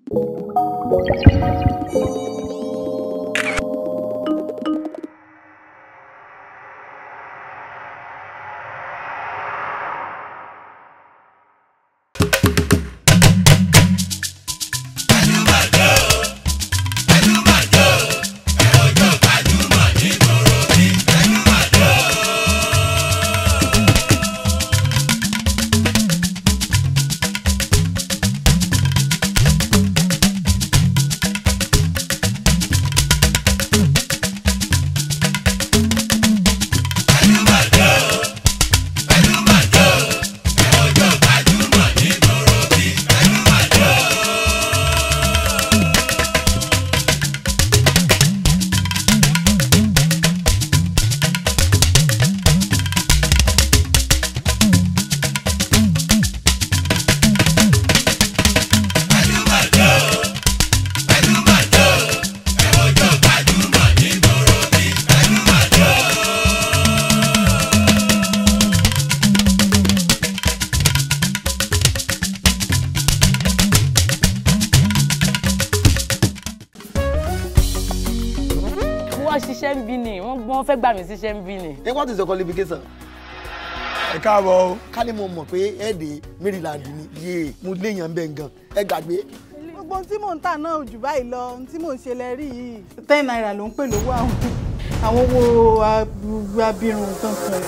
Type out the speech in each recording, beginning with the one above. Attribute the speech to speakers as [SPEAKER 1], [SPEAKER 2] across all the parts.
[SPEAKER 1] fẹ́ gbà mí síṣẹ́ ń bí ni.
[SPEAKER 2] What is your qualification?
[SPEAKER 3] Ẹ káàbọ̀ o.
[SPEAKER 2] Ká ní mo mọ̀ pé ẹ̀ẹ́dẹ̀ Maryland ni yéé mo léèyàn bẹ́ẹ̀ gan ẹ gbàgbé.
[SPEAKER 4] Gbogbo ohun tí mò ń tà náà jù báyìí lọ, ohun tí mò ń ṣe lẹ rí yìí. 10 naira ló ń pè lówó àwọn owó abirùn kankan.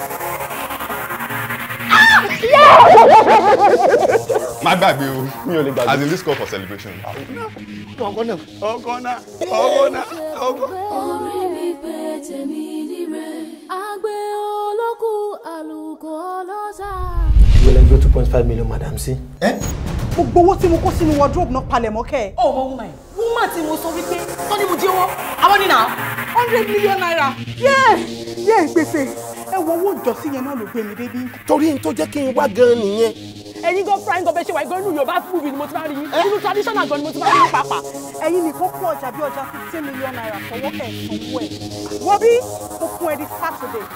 [SPEAKER 5] Má gbàgbé o, mi ò lè gbàgbé. As in this call for celebration.
[SPEAKER 2] Ọkọ náà.
[SPEAKER 6] Orí mi pé tèmi ní rẹ̀, àgbẹ̀ olókù àlùkò ọlọ́sà.
[SPEAKER 2] Ìwé lẹ́gbẹ́ 2.5 million madam sí.
[SPEAKER 4] Gbogbo owó tí mo kó sínú wardrobe náà palẹ̀ mọ́ kẹ́ ẹ̀.
[SPEAKER 1] Ọmọ woman tí mo sọ wípé tó ní mo jí owó, àwọn nínà.
[SPEAKER 4] 100 million naira. Yẹ́ gbèsè. Ẹ wo owó ìjọsìn yẹn náà ló gbé mi débi.
[SPEAKER 2] Torí n tó jẹ́ kí n wá gan nìyẹn.
[SPEAKER 1] Ẹ̀yin gan frying gan bẹ́ẹ̀ ṣe wà gan inú Yorùbá movie ni mo ti máa rí yín. Inú traditional gan ni mo ti máa rí yín pàápàá.
[SPEAKER 4] Ẹ̀yin nìkan kó ọjà bí ọjà 15 million naira fọwọ́ kẹ̀ sanwó ẹ̀. Wọ́n bí mo fún ẹ di Saturday.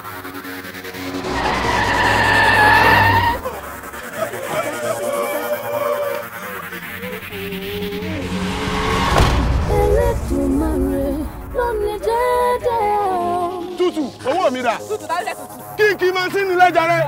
[SPEAKER 3] Tútù, owó mi dà.
[SPEAKER 1] Tútù dálẹ̀ tútù.
[SPEAKER 3] Kí máa ń sínú lẹ́jà rẹ̀.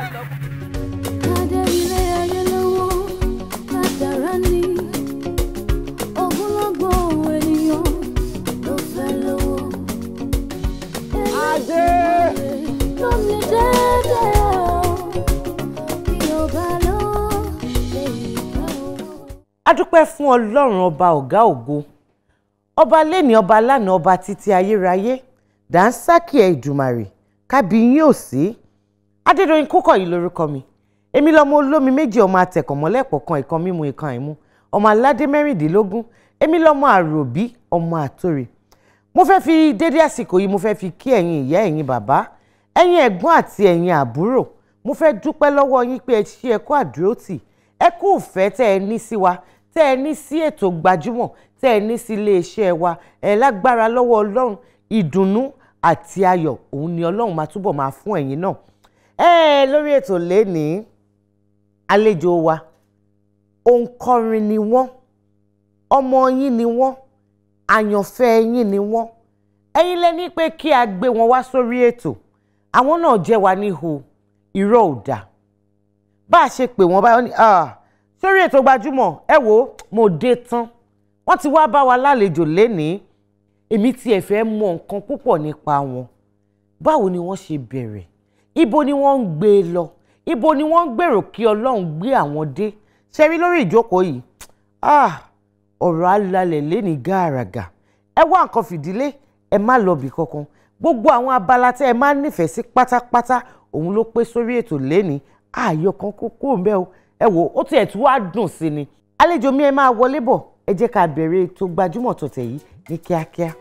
[SPEAKER 7] A dúpẹ́ fún Ọlọ́run ọba ọ̀gá ògo, ọba lẹ́ni ọba lánàá ọba títí ayérayé, dànsákì Èdùmàrè, kábíyín òsì. Adédoyin Kúkọ̀yí lórúkọ mi. Èmi lọmọ olómi méjì ọmọ atẹ̀kọ̀mọ́lẹ̀ pọ̀kan ìkan mímu ìkan àìmú, ọmọ aládé mẹ́rìndínlógún, èmi lọmọ àròbí ọmọ àtòrè. Mo fẹ́ fi dédé àsìkò yìí mo fẹ́ fi kí ẹ̀yin ìyá ẹ̀yin bàbá, ẹ̀yin ẹ̀gbọ́n àti ẹ̀yin àbúrò. Mo fẹ́ dúpẹ́ lọ́wọ́ yín pé ẹ ṣe ẹ kú àdúrótì, ẹ kú ìfẹ́ tẹ́ ẹ ní sí wa, tẹ́ ẹ ní sí ètò Gbajúmọ̀, tẹ́ ẹ ní sí iléeṣẹ́ wa. Ẹ lágbára lọ́wọ́ Ọlọ́run, ìdùnnú àti ayọ̀ òun ni Ọlọ́run máa túbọ̀ máa fún ẹ̀yin náà. Lórí ètò lénìí, àlejò wa òǹkọrin ni wọ́n, ọmọ yín ni wọ́n, àyànfẹ́ yín ni wọ́n. Ẹ̀yin lẹ ní pé kí a gbé wọn wá sórí ètò, àwọn náà jẹ́ wa níhò irọ́ ò dá. Bá a ṣe pè wọ́n báyọ̀ ní sórí ètò Gbajúmọ̀, ẹ wò mo dé tán, wọ́n ti wá bá wa lálejò lénìí. Èmi tiẹ̀ fẹ́ mọ nǹkan púpọ̀ nípa wọn. Báwo ni wọ́n ṣe bẹ̀rẹ̀? Ibo ni wọ́n ń gbé lọ? Ibo ni wọ́n ń gbèrò kí Ọlọ́run gbé àwọn dé? Ṣé rí lórí ìjókòó yìí? Ọ̀rọ̀ alalẹ̀ lénìí gàràgà. Ẹ wá nǹkan fìdílé, ẹ má lọ bì kankan. Gbogbo àwọn abala tẹ́ ẹ máa nífẹ̀ẹ́ sí pátápátá òun ló pé sórí ètò lénìí. Ààyò kan kókó ń bẹ o. Ẹ wò ó tiẹ̀ tún wá dùn sí ni. Àlejò mi ẹ máa wọlé bọ̀. Ẹ jẹ́ ká bẹ̀rẹ̀ ètò Gbajúmọ̀ tọ̀tẹ̀ yìí ní kíákíá.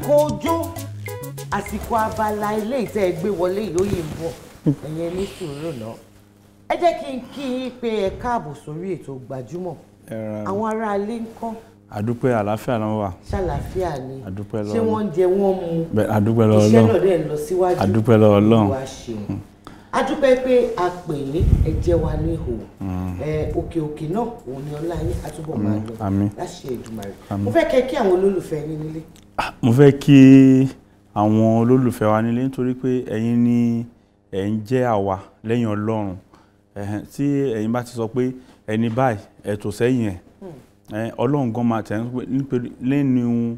[SPEAKER 7] àsìkò ọjọ́ àsìkò abala ilé ìtẹ́ ẹgbẹ́ wọlé ìlóyè ń bọ̀ ẹ̀yẹn ní sùúrù náà ẹ jẹ́ kí n kí yín pé ẹ káàbọ̀ sórí ètò Gbajúmọ̀ àwọn ará ilé ń kọ́.
[SPEAKER 8] Àdúpẹ́ àlàáfíà náà wà.
[SPEAKER 7] Ṣàlàáfíà ni
[SPEAKER 8] Àdúpẹ́ lọ́wọ́
[SPEAKER 7] ṣé wọ́n ń jẹ wọ́n mu
[SPEAKER 8] Àdúpẹ́ lọ́wọ́
[SPEAKER 7] iṣẹ́ náà dẹ̀ ń lọ síwájú
[SPEAKER 8] Àdúpẹ́ lọ́wọ́ Ọlọ́run.
[SPEAKER 7] Adúpẹ́ pé a pè yín ẹ jẹ́ wa ní ihò òkè òkè náà òun ni ọlá yín àtúbọ̀ máa lọ láṣẹ Èdùmàrè. Mo fẹ́ kẹ́ kí àwọn olólùfẹ́ yín nílé.
[SPEAKER 8] Mo fẹ́ kí àwọn olólùfẹ́ wa nílé nítorí pé ẹ̀yin ni ẹ̀ ń jẹ́ àwa lẹ́yìn Ọlọ́run tí ẹ̀yin bá ti sọ pé ẹni báyìí ẹ tò sẹ́yìn ẹ̀ Ọlọ́run gan máa tẹ̀ lẹ́nu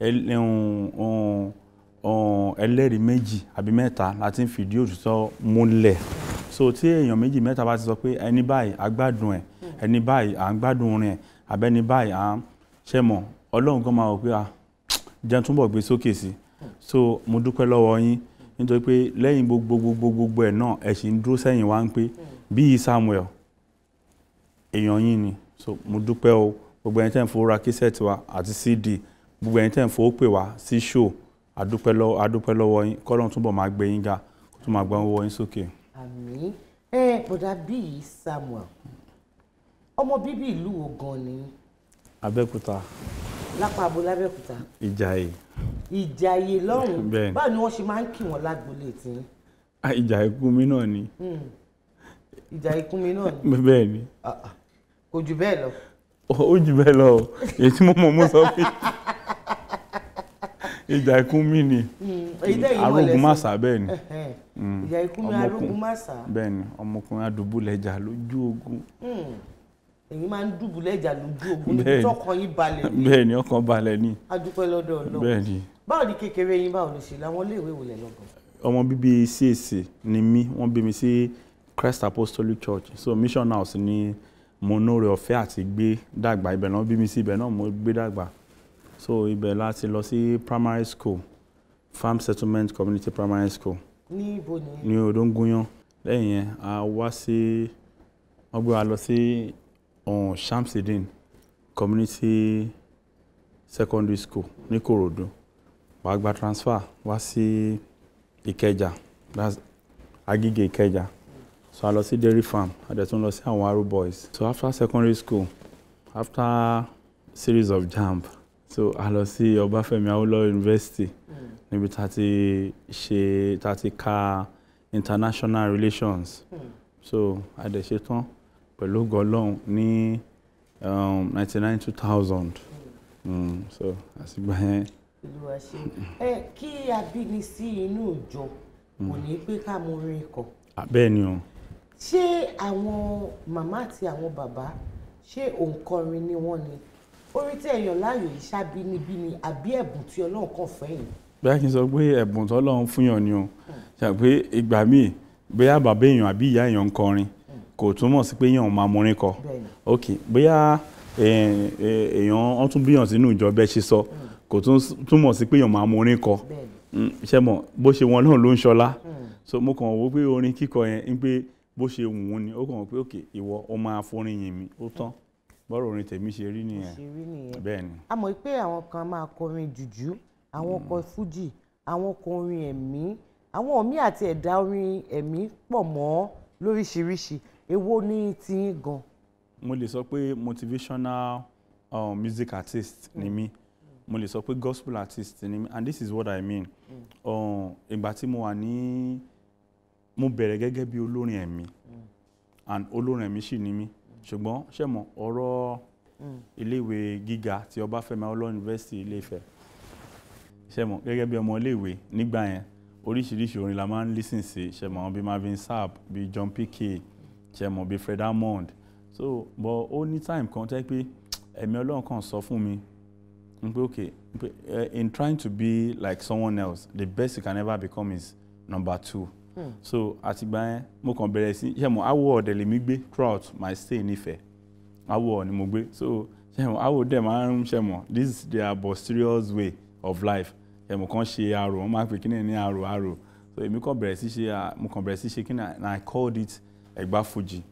[SPEAKER 8] ẹlẹ́rìí méjì àbí mẹ́ta láti ń fìdí òtítọ́ múlẹ̀ so tí èèyàn méjì mẹ́ta bá ti sọ pé ẹni báyìí à gbádùn ẹ̀ ẹni báyìí à ń gbádùn orin ẹ̀ àbẹ́ni báyìí à ń ṣẹ̀mọ̀ Ọlọ́run gan máa wò pé jẹ́ túnbọ̀ gbé sókè sí so mo dúpẹ́ lọ́wọ́ yín nítorí pé lẹ́yìn gbogbo ẹ̀ náà ẹ̀ sì ń dúró sẹ́yìn wá ń pé bíi Samuel èèyàn yín ni so mo dúpẹ́ o gbogbo ẹni tẹ́ ń fowó ra kíṣẹ́ẹ̀tì wa àti CD gbogbo ẹni tẹ́ ń fowó pè wá sí show adúpẹ́ lọ́wọ́ yín kọ́lọ́run túbọ̀ máa gbé yín ga kó tún máa gbá owó yín sókè.
[SPEAKER 7] Àmín. Bọ̀dá bíi Samuel ọmọ bíbí ìlú wo gan ni.
[SPEAKER 8] Abẹ́òkúta.
[SPEAKER 7] Lápá abo lábẹ́òkúta.
[SPEAKER 8] Ìjàyè.
[SPEAKER 7] Ìjàyè lọ́rùn.
[SPEAKER 8] Bẹ́ẹ̀ni.
[SPEAKER 7] Báwo ni wọ́n ṣe máa ń kí wọn lágbolé tí.
[SPEAKER 8] Ìjàyè Kúnmi náà ni.
[SPEAKER 7] Ìjàyè Kúnmi náà ni.
[SPEAKER 8] Bẹ́ẹ̀ni.
[SPEAKER 7] Kò jù bẹ́ẹ̀ lọ.
[SPEAKER 8] Ó jù bẹ́ẹ̀ lọ èyí tí mo mọ̀ mo sọ pé Ìjàyè Kúnmi ni Arógunmáṣá bẹ́ẹ̀ ni.
[SPEAKER 7] Ìjàyè Kúnmi Arógunmáṣá.
[SPEAKER 8] Bẹ́ẹ̀ ni ọmọkùnrin adùbúlẹ̀jà lójú ogun.
[SPEAKER 7] Èyí máa ń dùbúlẹ̀jà lójú ogun níbi tọkàn yín balẹ̀ ni.
[SPEAKER 8] Bẹ́ẹ̀ ni ọkàn balẹ̀ ni.
[SPEAKER 7] A dúpẹ́ lọ́dọ̀ Ọlọ́run.
[SPEAKER 8] Bẹ́ẹ̀ ni.
[SPEAKER 7] Báwo ni kékeré yín báwo ló ṣe láwọn iléèwé wò lẹ̀ lọ́gàn?
[SPEAKER 8] Ọmọ bíbí CAC ni mí wọ́n bí mi sí Christ Apostolic Church so Mission House ni mo nóore ọ̀fẹ́ àti gbé dàgbà ibẹ̀ náà bí mi sí ibẹ̀ náà mo gbé dàgbà so ibẹ̀ láti lọ sí primary school Farm Settlement Community Primary School
[SPEAKER 7] ní ibo ni.
[SPEAKER 8] ní Odóngúnyán lẹ́yìn yẹn a wá sí wọ́n gbé wa lọ sí Shamsideen Community Secondary School ní Kòròdú wàá gba transfer wá sí Ìkẹjà Agígé Ìkẹjà so I lọ sí Dairy Farm a dẹ̀ tún lọ sí àwọn Arrow Boys so after secondary school after series of JAMB so a lọ sí Ọbáfẹ́mi Awólọ́wọ̀ University níbi tá ti ka international relations so a dẹ̀ ṣe tán pẹ̀lú Ọlọ́run ní 1999-2000 so àsìgbà yẹn.
[SPEAKER 7] Olúwa ṣe kí a bí ni sí inú ìjọ kò ní pé ká mú orin kọ.
[SPEAKER 8] Bẹ́ẹ̀ ni o.
[SPEAKER 7] Ṣé àwọn màmá àti àwọn bàbá ṣé òǹkọrin ni wọ́n ni orí tí èèyàn láàyò yìí ṣábínibí ni àbí ẹ̀bùn tí Ọlọ́run kàn fẹ́yìn?
[SPEAKER 8] Bẹ́ẹ̀ kí n sọ pé ẹ̀bùn tí Ọlọ́run fún yàn ni o ṣe pé ìgbà míì bóyá bàbá èèyàn àbí ìyá èèyàn ń kọrin kò túmọ̀ sí pé èèyàn máa mọrin kọ ok bóyá èèyàn wọ́n tún bíyàn sínú ìjọ bẹ́ẹ̀ ṣe sọ kò túmọ̀ sí pé èèyàn máa mọrin kọ ṣe mọ̀ bó ṣe wọn náà ló ń ṣọlá so mo kàn wò pé orin kíkọ yẹn ń pé bó ṣe wù ú ni ó kàn wọ́n pé òkè ìwọ ó máa forin yìn mí ó tán bọ́rọ̀ orin tèmi ṣe rí nìyẹn bẹ́ẹ̀ ni.
[SPEAKER 7] A mọ̀ pé àwọn kan máa kọrin jùjú àwọn kọ fújì àwọn kọ orin ẹ̀mí àwọn míì àti ẹ̀dá orin ẹ̀mí pọ̀ mọ́ lóríṣiríṣi èwo ni tiyín gan?
[SPEAKER 8] Mo lè sọ pé motivational music artist ni mí mo lè sọ pé gospel artist ni mí and this is what I mean. Ìgbà tí mo wà ní mo bẹ̀rẹ̀ gẹ́gẹ́ bí olórin ẹ̀mí and olórin ẹ̀mí sì ni mí ṣùgbọ́n ṣe mọ̀ ọ̀rọ̀ iléèwé gíga ti Ọbáfẹ́mi Awólọ́wọ̀ University Ilé-Ifẹ̀ ṣe mọ̀ gẹ́gẹ́ bí ọmọ iléèwé nígbà yẹn oríṣiríṣi orin la máa ń listen sí ṣe mọ̀ bí Marvin Sapp bí John P.K ṣe mọ̀ bí Fred Hammond so but ó ní time kan tẹ́ pé ẹ̀mí Ọlọ́run kan sọ fún mi pé okay in trying to be like someone else the best you can ever become is number 2. So àtìgbà yẹn mo kàn bẹ̀rẹ̀ sí ṣe mọ̀ Awọ ọ̀dẹ̀ lèmi gbé throughout my stay nífẹ̀ẹ́ Awọ ni mo gbé so ṣe mọ̀ Awọ dẹ̀ máa ń ṣe mọ̀ this is their mysterious way of life ṣe mọ̀ kàn ṣe arò wọ́n máa ń pè kíni ní arò so èmi kàn bẹ̀rẹ̀ sí ṣe mo kàn bẹ̀rẹ̀ sí ṣe kíni and I called it Ẹ̀gbá Fuji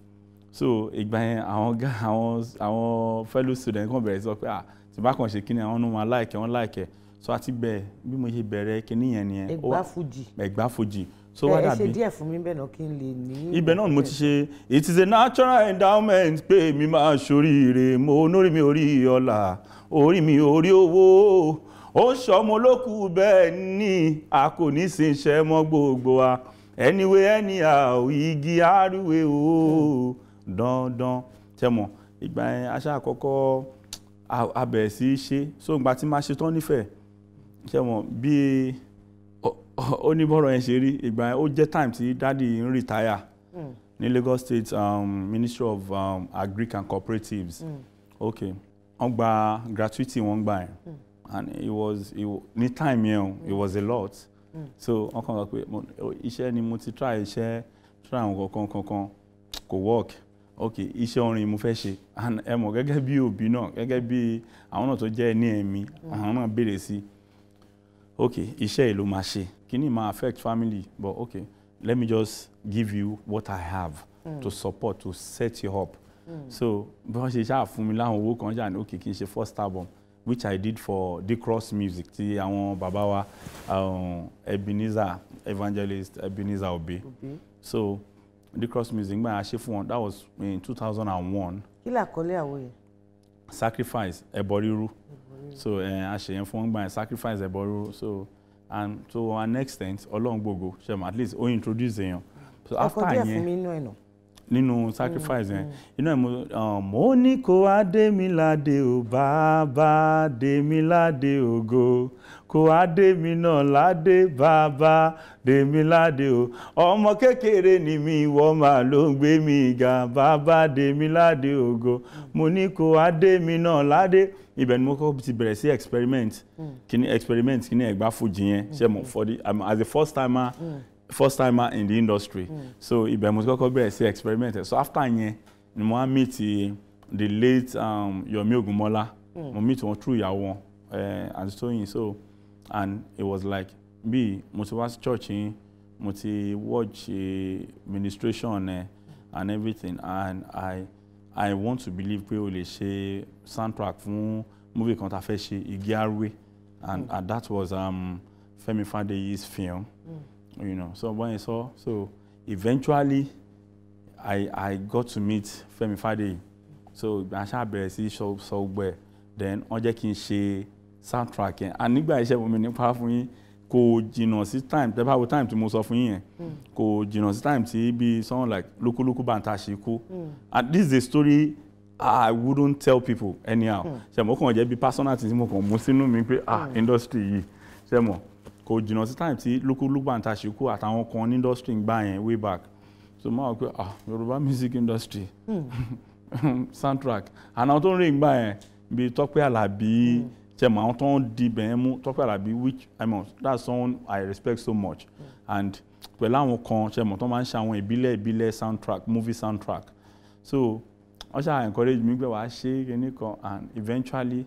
[SPEAKER 8] so ìgbà yẹn àwọn fellow students kan bẹ̀rẹ̀ sọ pé tí bá kàn ṣe kíni àwọn ọmọ like so àti bẹ́ẹ̀ bí mo ṣe bẹ̀rẹ̀ kíní yẹn nìyẹn. Ẹ̀gbá Fuji. So wá dàbí.
[SPEAKER 7] Ẹ ṣe díẹ̀ fún mi bẹ́ẹ̀ náà kí n lè ní.
[SPEAKER 8] Ibẹ̀ náà mo ti ṣe it is a natural endowment pé mi máa ṣoríire mo nórí mi orí ọlá orí mi orí owó ó ṣọmọ olókù bẹ́ẹ̀ ni a kò ní sí iṣẹ́ mọ́ gbogbo wa anyway anyhow igi arúwe o dandan tẹmọ ìgbà yẹn aṣá àkọ́kọ́ a bẹ̀rẹ̀ sí í ṣe so ìgbà tí máa ṣe tán nífẹ̀ẹ́ tẹmọ bí ó ní bọ́rọ̀ yẹn ṣe rí ìgbà yẹn ó jẹ́ time tí dádì ń retire ní Lagos State Ministry of Agric and Cooperatives okay wọ́n gba gratuity wọ́n gbà yẹn and ní time yẹn it was a lot so wọ́n kàn sọ pé iṣẹ́ ni mo ti try àwọn kankan kò work okay iṣẹ́ orin mo fẹ́ ṣe and ẹ mọ̀ gẹ́gẹ́ bí òbí náà gẹ́gẹ́ bí àwọn náà tó jẹ́ ní ẹ̀mí àwọn náà béèrè sí okay iṣẹ́ yìí ló máa ṣe kíní máa affect family but okay let me just give you what I have to support to set you up so bí wọ́n ṣe ṣáà fún mi láwọn owó kan ṣáà ní okay kí n ṣe first album which I did for The Cross Music ti àwọn bàbá wa evangelist Ebenezer Obey so The Cross Music gbà yà ṣe fún wọn that was in 2001.
[SPEAKER 7] Kí làkọlé àwo yẹn?
[SPEAKER 8] Sacrifice ẹbọ rírú so a ṣe yẹn fún wọn gbà yẹn Sacrifice ẹbọ rírú so and to an extent Ọlọ́run gbogbo ṣe at least ó introduce èèyàn so after yẹn.
[SPEAKER 7] Ẹ̀kọ́ díẹ̀ fún mi inú ẹ̀ náà.
[SPEAKER 8] Nínú Sacrifice yẹn inú ẹ̀ mo ní kó wá dé mi ládé o bàbá dé mi ládé ògo kó wá dé mi náà ládé bàbá dé mi ládé o ọmọ kékeré ni mi ìwọ máa ló ń gbé mi ga bàbá dé mi ládé ògo mo ní kó wá dé mi náà ládé ibẹ̀ ni mo kọ́ ti bẹ̀rẹ̀ sí experiment kíní Ẹ̀gbá Fuji yẹn ṣe mo for the as a first timer in the industry so ibẹ̀ mo kọ́kọ́ bẹ̀rẹ̀ sí experiment so after yẹn ni mo wá meet the late Yomi Ogunmola mo meet wọn through ìyàwó wọn and Toyin so and it was like mo ti wá sí church yín mo ti watch ministration and everything and I want to believe pé o lè ṣe soundtrack fún movie kan tá fẹ́ ṣe Igi Arúwé and that was Femi Fadeyi's film. You know, so when I saw, so eventually I got to meet Femi Fadeyi. So I started bẹ̀rẹ̀ sí sọ gbẹ then wọ́n jẹ́ kí n ṣe soundtrack yẹn and nígbà iṣẹ́ mi nípa fún yín kò jìnnà sí time tẹ́ bá wo time tí mo sọ fún yín yẹn kò jìnnà sí time tí bí someone like Lukuluku Banta ṣe kú and this is a story I wouldn't tell people anyhow ṣe mo kàn jẹ́ bí personal tí mo kàn mú sínú mi pé industry yìí ṣe mo kò jìnnà sí time tí Lukuluku Banta ṣe kú àtàwọn kan ní industry ń gbà yẹn way back so mo wá pé Yorùbá music industry soundtrack and àwọn tó ń rìn gbà yẹn bí Tọ́pẹ́ Àlàbí ṣẹ̀mọ̀ àwọn tó ń di bẹ̀yẹn mú Tọ́pẹ́ Àlàbí which that's someone I respect so much and pẹ̀lú àwọn kan ṣẹ̀mọ̀ tó máa ń ṣe àwọn ìbílẹ̀ soundtrack movie soundtrack so wọ́n ṣáà encourage mi pé wàá ṣe kíní kan and eventually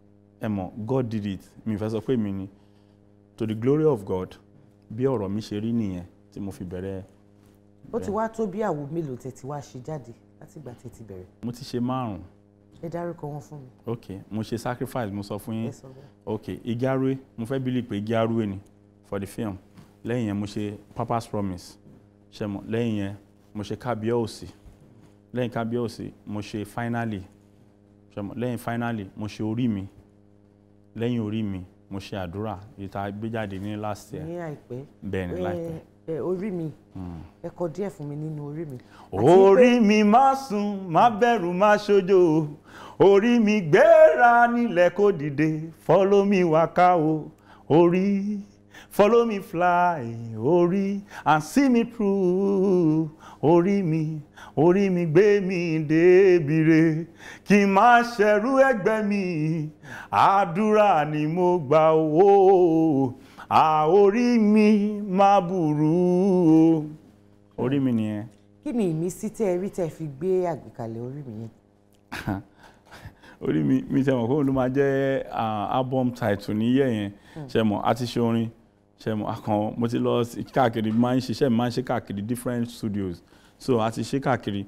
[SPEAKER 8] God did it mi fẹ́ sọ pé mi ni to the glory of God bí ọ̀rọ̀ mi ṣe rí nìyẹn tí mo fi bẹ̀rẹ̀.
[SPEAKER 7] ó ti wá tó bí àwo mélòó tẹ́ ti wá ṣe jáde láti ìgbà tẹ́ ti bẹ̀rẹ̀.
[SPEAKER 8] mo ti ṣe 5.
[SPEAKER 7] ẹ dárúkọ wọn fún mi.
[SPEAKER 8] ok mo ṣe Sacrifice mo sọ fún yín ok Igi Arúwé mo fẹ́ believe pé Igi Arúwé ni for the film lẹ́yìn yẹn mo ṣe Papa's Promise ṣẹmọ lẹ́yìn yẹn mo ṣe Kábíyèsí lẹ́yìn Kábíyèsí mo ṣe Finally ṣẹmọ lẹ́yìn Finally mo ṣe Orí Mi lẹ́yìn Orí Mi mo ṣe Àdúrà ìta gbéjáde ní last year.
[SPEAKER 7] ní àìpẹ́.
[SPEAKER 8] bẹ́ẹ̀ ni láìpẹ́.
[SPEAKER 7] Orí Mi ẹ kọ díẹ̀ fún mi nínú Orí Mi.
[SPEAKER 8] Orí mi má sùn má bẹ̀rù má ṣojo orí mi gbéra nílẹ̀ kó dìde follow me waka o orí follow me fly orí and see me through orí mi gbé mi débire kí n má ṣẹrú ẹgbẹ́ mi àdúrà ni mo gbà owó orí mi má burú o orí mi nìyẹn.
[SPEAKER 7] kí ni ìmísí tẹ́ ẹ rí tẹ́ fi gbé àgbékalẹ̀ Orí Mi yẹn.
[SPEAKER 8] Orí mi ṣe mọ̀ kó ló máa jẹ́ album title níyẹ̀ yẹn ṣe mọ̀ àti ṣe orin ṣe mọ̀ àkàn mo ti lọ káàkiri máa ń ṣe káàkiri different studios so àti ṣe káàkiri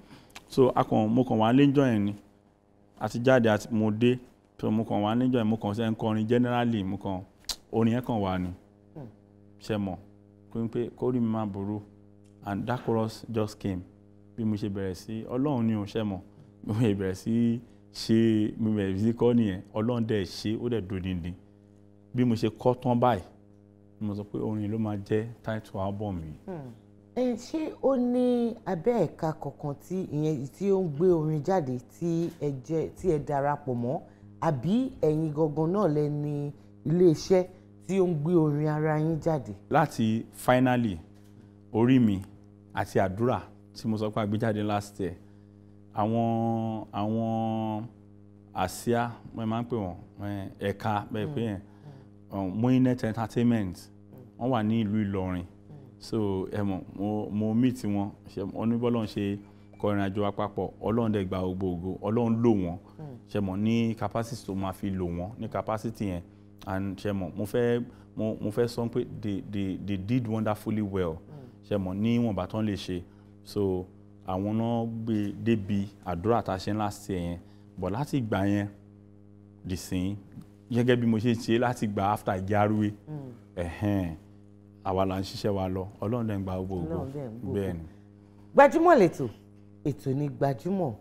[SPEAKER 8] so mo kàn wá lẹ́jọ́ yẹn ni àti jáde àti mo dé so mo kàn wá lẹ́jọ́ yẹn mo kàn ṣe ń kọrin generally mo kàn orin yẹn kàn wá ni ṣe mọ̀ pé kórìí mi máa burú and that chorus just came bí mo ṣe bẹ̀rẹ̀ sí ọlọ́run ni ò ṣe mọ̀ bí mo ṣe bẹ̀rẹ̀ sí ṣe mo bẹ̀rẹ̀ sí kọ́ nìyẹn ọlọ́run dẹ̀ ṣe ó dẹ̀ dòdìndín bí mo ṣe kọ́ tán báyìí mo sọ pé orin ló máa jẹ́ title album yìí.
[SPEAKER 7] Ṣé ó ní abẹ́ ẹ̀ka kankan tí ó ń gbé orin jáde tí ẹ darapọ̀ mọ́ àbí ẹ̀yin gangan náà lẹ ní iléeṣẹ́ tí ó ń gbé orin ara yín jáde?
[SPEAKER 8] Láti finally orí mi àti àdúrà tí mo sọ pé a gbé jáde last year àwọn àsíá wọ́n máa ń pè wọ́n ẹ̀ka bẹ́ẹ̀ pé yẹn Moinet Entertainment wọ́n wà ní ìlú Ìlọrin so mo meet wọn oníbọ́lọ́n ṣe kọrin àjò àpapọ̀ Ọlọ́run dẹ̀ gba gbogbo Ọlọ́run lò wọ́n ṣe mọ̀ ní capacity tó máa fi lò wọ́n ní capacity yẹn and ṣe mọ̀ mo fẹ́ sọ pé they did wonderfully well ṣe mọ̀ ní wọ́n bá tán lè ṣe so àwọn náà gbé débi àdúrà tá a ṣe last year yẹn but láti ìgbà yẹn dìsín gẹ́gẹ́ bí mo ṣe láti gba after Ìjárúwé àwa là ń ṣiṣẹ́ wa lọ Ọlọ́run dẹ̀ ń gba gbogbo bẹ́ẹ̀ ni.
[SPEAKER 7] Gbajúmọ̀ lẹ́tọ̀ ètò ní Gbajúmọ̀.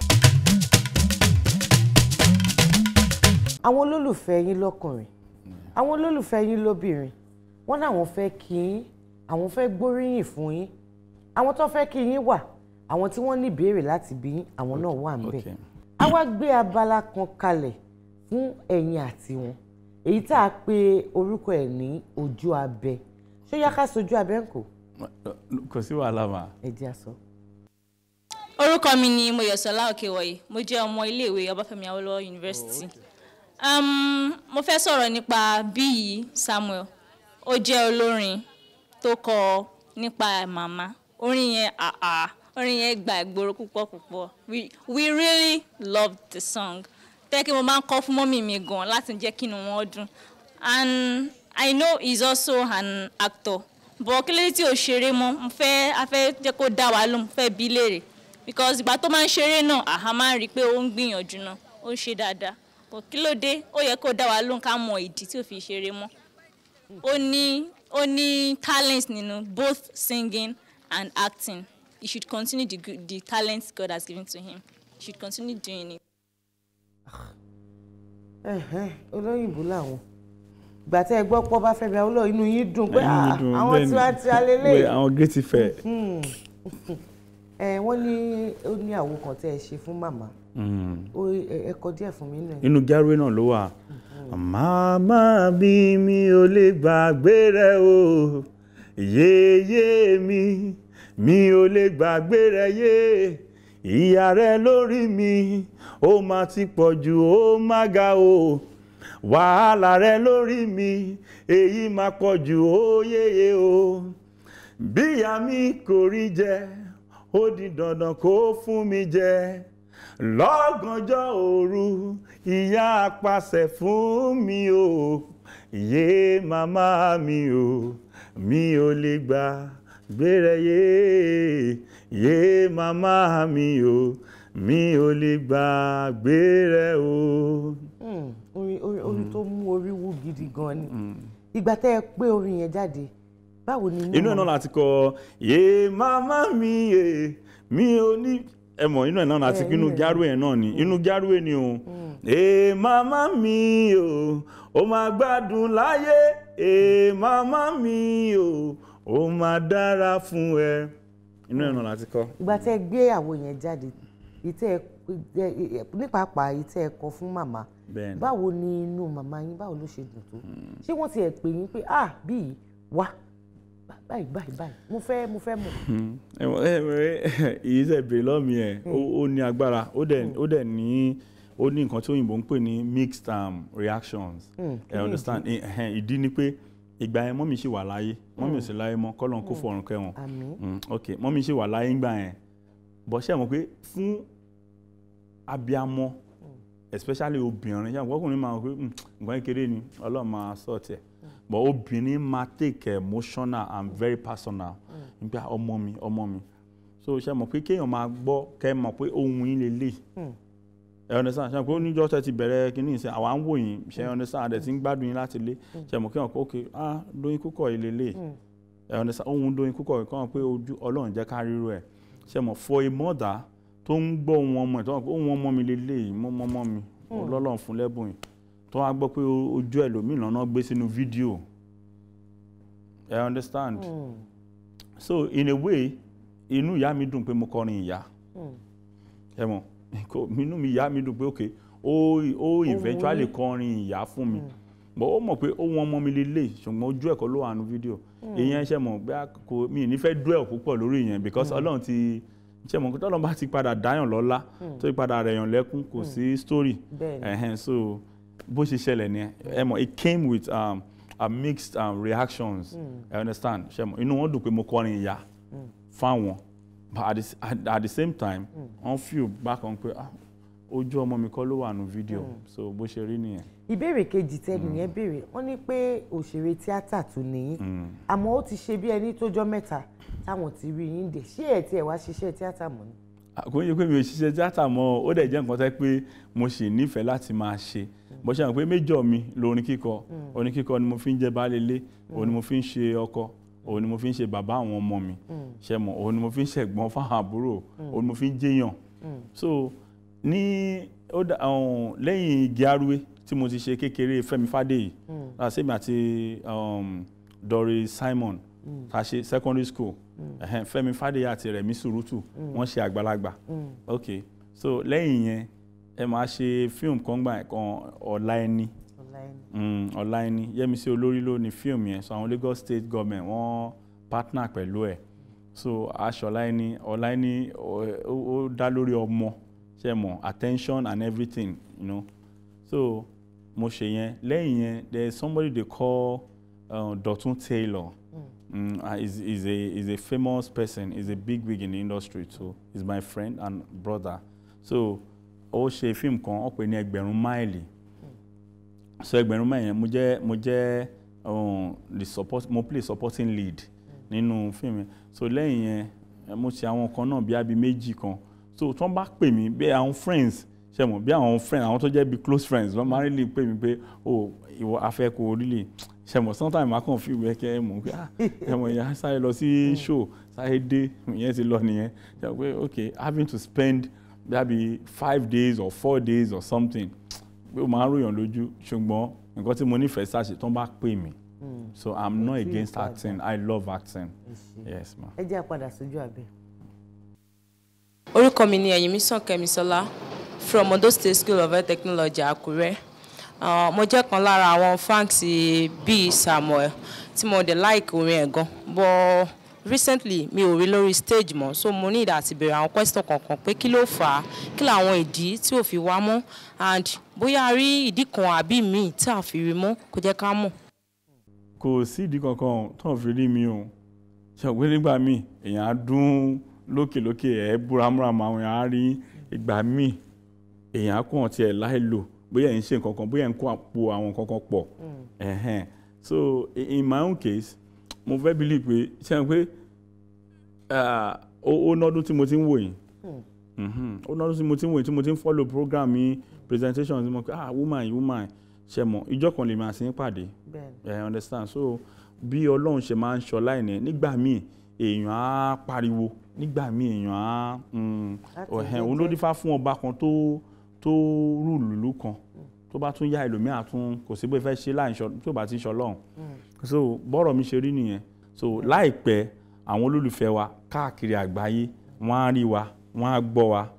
[SPEAKER 7] Àwọn olólùfẹ́ yín lọ́kùnrin àwọn olólùfẹ́ yín lóbìnrin wọ́n náà wọ́n fẹ́ kí yín àwọn fẹ́ gbóríyìn fún yín àwọn tó fẹ́ kí yín wà àwọn tí wọ́n ní ìbéèrè láti bí yín àwọn náà wà ńbẹ̀. A wá gbé abala kan kalẹ̀ fún ẹ̀yin àti wọn èyí tá a pè orúkọ ẹ̀ ní ojú abẹ ṣé yá ká sojú abẹ ń kò.
[SPEAKER 8] Kò sí wàhálà mà.
[SPEAKER 7] ẹ jẹ́ àsọ.
[SPEAKER 9] Orúkọ mi ni Mọ́yọ̀sọ́lá Òkèwọ̀yí mo jẹ́ ọmọ iléèwé Ọbáfẹ́mi Awólọ́wọ̀ University. Mo fẹ́ sọ̀rọ̀ nípa Bíyì Samuel ó jẹ́ olórin tó kọ nípa màmá orin yẹn gba ìgboro púpọ̀ we really loved the song tẹ́kí mo máa ń kọ́ fún mọ́mì mi gan láti jẹ́ kí inú wọn dùn and I know he's also an actor but kí lóde tí ò ṣeré mọ́ a fẹ́ jẹ́ kó dá wa lóhùn fẹ́ bí léèrè because ìgbà tó máa ń ṣeré náà àhá máa ń rí i pé ó ń gbìyànjú náà ó ń ṣe dáadáa but kí lóde ó yẹ kó dá wa lóhùn ká mọ ìdí tí ò fi ṣeré mọ́ ó ní talent nínú both singing and acting. He should continue the talent God has given to him. He should continue doing it.
[SPEAKER 7] Olóyìnbó làwọn ìgbà tí ẹ gbọ́ pọ́ bá fẹ́ bí Awólọ́wọ̀ inú yín dùn pé àwọn tí wàá ti alẹ́ lẹ́yìn.
[SPEAKER 8] Àwọn great ìfẹ́.
[SPEAKER 7] Wọ́n ní ó ní àwo kan tẹ́ ẹ ṣe fún màmá. Ẹ kọ díẹ̀ fún mi nínú ẹ̀.
[SPEAKER 8] Inú Ìjárúwé náà ló wà. Màmá bí mi ò lè gbàgbé rẹ o yéyé mi ò lè gbàgbé rẹ yé ìyà rẹ lórí mi ó máa ti pọ̀ jù ó má ga o wàhálà rẹ lórí mi èyí máa pọ̀ jù ó yéyé o bí ìyá mi kò rí jẹ ó di dandan kó fún mi jẹ lọ́gànjọ́ òru ìyá apàṣẹ fún mi o yé màmá mi o mi ò lè gbàgbé rẹ yé màmá mi o mi ò lè gbàgbé rẹ o.
[SPEAKER 7] Orin tó mú orí wú gidi gan ni ìgbà tẹ́ ẹ pé orin yẹn jáde báwo ni.
[SPEAKER 8] Inú ẹ̀ náà láti kọ yé màmá mi mi ò ní ẹ mọ̀ inú ẹ̀ náà láti inú Ìjárúwé ẹ̀ náà ni inú Ìjárúwé ni o màmá mi o ó máa gbádùn láyé màmá mi o ó máa dára fún ẹ inú ẹ̀ náà láti kọ.
[SPEAKER 7] Ìgbà tẹ́ ẹ gbé àwo yẹn jáde nípapà ìtẹ́ ẹ kọ fún màmá báwo ni inú màmá yín báwo ló ṣe dùn tó ṣé wọ́n ti ẹ̀ pè yín pé Bíyì wá báyìí mo fẹ́ mọ̀.
[SPEAKER 8] Èyí ṣe bèrè lọ́mí ẹ̀ ó ní agbára ó dẹ̀ ní nǹkan tí òyìnbó ń pè ní mixed reactions understand ìdí ni pé ìgbà yẹn mọ́mí ṣì wà láyé mọ́mí ò sí láyé mọ́ kọ́lọ́n kó fọ̀run kẹ́wọn mọ́mí ṣì wà láyé ńgbà yẹn bọ́ ṣe mọ̀ pé fún abiyamọ especially obìnrin ṣe ọkùnrin máa ń pè nǹkan kékeré ni Ọlọ́run máa sort ẹ̀ but obìnrin máa take emotional and very personal nígbà ọmọ mi so ṣe mọ̀ pé kéèyàn máa gbọ́ kẹ́ mọ̀ pé ohun yín lélẹ̀ ẹ understand ṣe mọ̀ pé oníjọ́ tẹ́ ti bẹ̀rẹ̀ kínní ìsìn àwa ń wò yín ṣe understand àdẹ̀ tí ń gbádùn yín láti lé ṣe mọ̀ kéèyàn pé ok Dóyin Kúkọ̀yí lélẹ̀ ẹ understand ohun Dóyin Kúkọ̀yí kàn pé ojú Ọlọ́run jẹ́ ká ríro ẹ̀ ṣe mọ̀ for a mother tó ń gbọ́ ohun ọmọ ẹ̀ tó ń pé ohun ọmọ mi lélẹ̀ mọ́ mi Ọlọ́run fún lẹ́bùn yìí tó wá gbọ́ pé ojú ẹlòmíì lọ́nà gbé sínú fídíò I understand so in a way inú ìyá mi dùn pé mo kọrin ìyá ẹ mọ̀ inú mi ìyá mi dùn pé ok ó eventually kọrin ìyá fún mi but ó mọ̀ pé ohun ọmọ mi lélẹ̀ ṣùgbọ́n ojú ẹ̀kọ́ ló wà nínú fídíò èèyàn ṣe mọ̀ pé mi ní fẹ́ dwell púpọ̀ lórí ìyẹn because Ọlọ́run ti ṣe mọ̀ pé tọ́lọ́run bá ti padà dáyàn lọ́lá tó ti padà rẹ̀yàn lẹ́kún kò sí story so bó ṣe ṣẹlẹ̀ ni ẹ mọ̀ it came with mixed reactions I understand ṣe mọ̀ inú wọn dùn pé mo kọrin ìyá fáwọn but at the same time wọ́n feel back on pé ojú ọmọ mi kọ́ ló wà nù fídíò so bó ṣe rí nìyẹn.
[SPEAKER 7] ìbéèrè kejì tẹ́ni yẹn béèrè wọ́n ní pé òṣèré tíátà tún nìyí àmọ́ ó ti ṣe bí ẹni tójọ́ mẹ́ta táwọn ti rí yín dé ṣé ẹ̀ tí ẹ̀ wá ṣiṣẹ́ tíátà mọ́ ni.
[SPEAKER 8] kò ń yẹ pé mi ò ṣiṣẹ́ tíátà mọ́ ó dẹ̀ jẹ́ nǹkan tẹ́ pé mo sì nífẹ̀ẹ́ láti máa ṣe bó ṣe hàn pé méjọ́ mi lórin kíkọ orin kíkọ ni mo fi ń jẹ́ baálé ilé òun ni mo fi ń ṣe ọkọ òun ni mo fi ń ṣe bàbá àwọn ọmọ mi ṣe mọ̀ òun ni mo fi ń ṣẹ̀gbọ́n fáwọn àbúrò òun ni mo fi ń jẹ́yàn so ní lẹ́yìn Igi Arúwé tí mo ti ṣe kékeré Fẹ́mi Fádèyí sẹ́mi àti Doris Simon ta ṣe secondary school Fẹ́mi Fádèyí àti Rẹ̀mí Sùrùtù wọ́n ṣe àgbàlagbà ok so lẹ́yìn yẹn ẹ máa ṣe fíìmù kan gbà kan Ọ̀la Ẹni Ọ̀la Ẹni Yẹ́misí Olórí ló ní fíìmù yẹn so àwọn Lagos State Government wọ́n partner pẹ̀lú ẹ̀ so aṣọ Ọ̀la Ẹni ó dá lórí ọmọ ṣe mọ̀ attention and everything you know so mo ṣe yẹn lẹ́yìn yẹn there is somebody they call Dotun Taylor is a famous person is a big in the industry too he's my friend and brother so ó ṣe fíìmù kan ó pè ní Ẹgbẹ̀rún Máìlì so Ẹgbẹ̀rún Máìlì yẹn mo jẹ́ mo play supporting lead nínú fíìmù yẹn so lẹ́yìn yẹn mo ṣe àwọn kan náà bí abi méjì kan so tí wọ́n bá pè mí bí àwọn friends ṣe mọ̀ bí àwọn friends àwọn tó jẹ́ bí close friends wọ́n máa ń really pè mí pé ìwọ afẹ́ kò really ṣe mọ̀ sometimes I kàn fi ìwé kẹ́ ẹ mọ̀ pé ẹ mọ̀ ìyá sáré lọ sí show sáré dé ìyẹn ti lọ nìyẹn ṣe mọ̀ pé okay having to spend maybe 5 days or 4 days or something pé ó máa ń ròyàn lójú ṣùgbọ́n nǹkan tí mo nífẹ̀ẹ́ sáṣe tó ń bá pè mí so I'm not against acting I love acting yes ma.
[SPEAKER 7] ẹ jẹ́ àpadà sójú abẹ́.
[SPEAKER 10] orúkọ mi ni Ẹ̀yìnmísàn Kẹ́misọ́lá from Ondo State School of Health Technology Àkúrẹ́ mo jẹ́ kan lára àwọn fans bíi Samuel tí mo dẹ̀ like orin ẹ̀ gan but recently mi ò rí lórí stage mọ́ so mo ní ìdá àti béèrè àwọn question kankan pé kí ló fà á kí làwọn ìdí tí ò fi wá mọ́ and bóyá a rí ìdí kan àbí míì tí a fi rí mọ́ kó jẹ́ ká mọ̀.
[SPEAKER 8] kò sí ìdí kankan tó ń fi rí mi o ṣàgbé nígbà míì èèyàn á dún lókèlókè ẹ̀ búramúramù àwọn èèyàn á rí ìgbà míì èèyàn á kàn tiẹ̀ láì lò bóyá ẹ̀ ń ṣe nǹkan kan bóyá ẹ̀ ń kó àpò àwọn nǹkan kan pọ̀ so in my own case mo fẹ́ believe pé ṣe é pé ó nọ́dún tí mo ti ń wò yín ó nọ́dún tí mo ti ń wò yín tí mo ti ń follow program mi presentation tí mo pé woman ṣe mọ̀ ìjọ kan lè máa sí pàdé understand so bí Ọlọ́run ṣe máa ń ṣọlá ẹ̀ ní nígbà míì èèyàn á pariwo nígbà míì èèyàn á òun ló dífá fún ọba kan tó rúlùlù kan tó bá tún yá ẹlòmíà tún kò sí bó fẹ́ ṣe láìṣọ tó bá ti ń ṣọlọ́run so bọ́rọ̀ mi ṣe rí nìyẹn so láìpẹ́ àwọn olólùfẹ́ wa káàkiri àgbáyé wọ́n á rí wa wọ́n á gbọ́ wa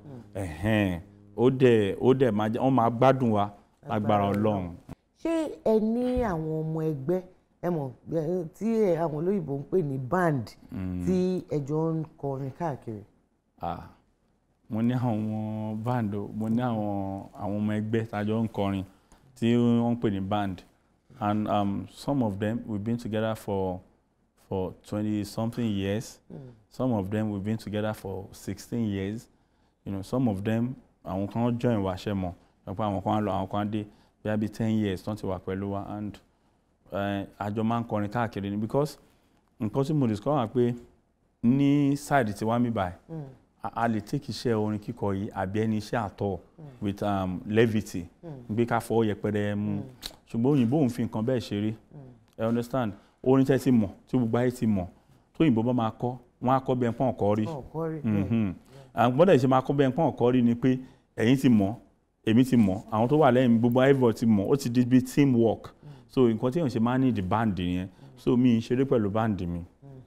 [SPEAKER 8] ó dẹ̀ wọ́n máa gbádùn wa lágbára Ọlọ́run.
[SPEAKER 7] ṣé ẹ ní àwọn ọmọ ẹgbẹ́ ẹ mọ̀ tí àwọn olóyìnbó ń pè ní band tí ẹjọ́ ń kọrin káàkiri?
[SPEAKER 8] mo ní àwọn band mo ní àwọn ọmọ ẹgbẹ́ tájọ ń kọrin tí wọ́n ń pè ní band and some of them we've been together for 20-something years. Some of them we've been together for 16 years. You know, some of them àwọn kan join wa ṣe mọ̀ àwọn kan lọ àwọn kan dé bí 10 years tó ti wà pẹ̀lú wa and àjọ máa ń kọrin káàkiri ni because nǹkan tí mo discover pé ní side tí wá mi báyìí a lè take iṣẹ́ orin kíkọ yìí àbí ẹni iṣẹ́ àtọ̀ with levity gbé ká fọwọ́ yẹpẹrẹ mú ṣùgbọ́n òyìnbó ń fi nǹkan bẹ́ẹ̀ ṣeré you understand orin tẹ́ ti mọ̀ tí gbogbo ayé ti mọ̀ tó òyìnbó bá máa kọ́ wọ́n á kọ́ bẹ́ẹ̀ pọ́n ọ̀kọ́ rí àgbọ̀dọ̀ ìṣe máa kọ́ bẹ́ẹ̀ pọ́n ọ̀kọ́ rí ni pé ẹ̀yin ti mọ̀ èmi ti mọ̀ àwọn tó wà lẹ́yìn gbogbo ayé ti mọ̀ ó ti di bíi team work so nǹkan tí èèyàn ṣe máa ní di band yẹn so mi ń ṣeré pẹ̀lú band mi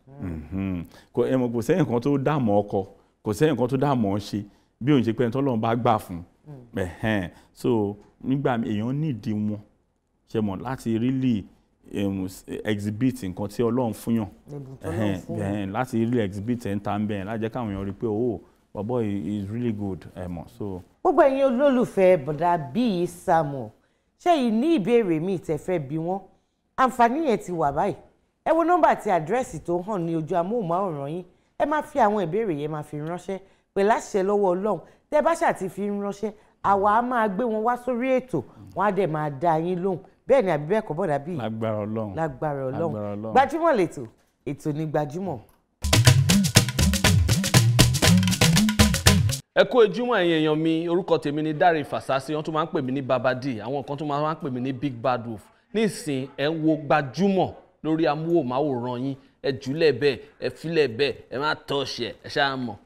[SPEAKER 8] kò sẹ́yìn kan tó dààmú ọkọ kò sẹ́yìn kan tó dààmú ọ ṣe bí òun ṣe pé ẹni tó lọ́n bá gbà fún so nígbà èèyàn nídìí wọn ṣe mọ̀ láti really exhibit nǹkan tí Ọlọ́run fún yàn láti really exhibit ẹ̀ ń ta ń bẹ̀rẹ̀ láti jẹ́ káwọn èèyàn rí pé oh bàbá is really good ẹ̀ mọ̀ so.
[SPEAKER 7] gbogbo ẹ̀yin olólùfẹ́ bọ̀dà bíi Samuel ṣé yìí ní ìbéèrè míì tẹ́ fẹ́ bi wọ́n àǹfààní yẹn ti wà báyìí ẹ wo nọ́mbà àti àdírẹ́sì tó hàn ní ojú amóhùnmáwòrán yín ẹ máa fi àwọn ìbéèrè yẹn máa fi ránṣẹ́ pẹ̀lú àṣẹ lọ́wọ́ Ọlọ́run tẹ́ bá ṣàti fi ránṣẹ́ àwa á máa gbé wọn wá sórí ètò wọn á dẹ̀ máa dá yín lóhùn bẹ́ẹ̀ ni àbí bẹ́ẹ̀ kọ́ bọ̀dà bíi
[SPEAKER 8] lágbára Ọlọ́run
[SPEAKER 7] lágbára Ọlọ́run Gbajúmọ̀ lẹ́tọ̀ ètò ní Gbajúmọ̀.
[SPEAKER 1] ẹ kú ojúmọ́ ẹ̀yin èèyàn mi orúkọ tèmi ni Dáre Fàsásí wọ́n tún máa ń pè mí ní Babadi àwọn kan tún máa ń pè mí ní Big Bad Wolf nísìn ẹ ń wo Gbajúmọ̀ lórí amóhùnmáwòrán yín ẹ jùlẹ̀ bẹ́ẹ̀ ẹ filẹ̀ bẹ́ẹ̀ ẹ má tọ́ọ̀ṣì ẹ ṣáà mọ̀.